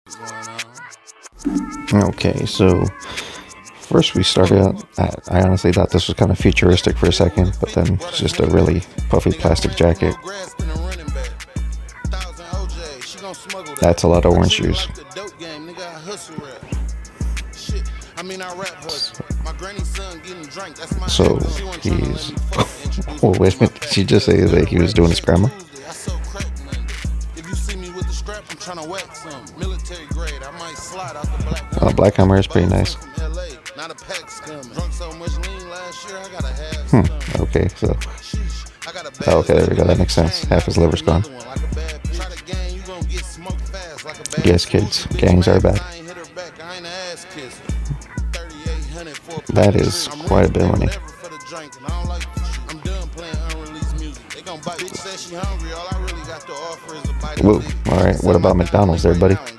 Okay, so first we started out, I honestly thought this was kind of futuristic for a second, but then it's just a really puffy plastic jacket. That's a lot of orange juice. So he's, oh wait a minute, did she just say that he was doing his grandma? Black Hammer is pretty nice. Okay, so okay, there we go, that makes sense. Half his liver's gone. Yes, kids, gangs are bad. That is quite a bit of money. Whoa, alright, what about McDonald's there, buddy?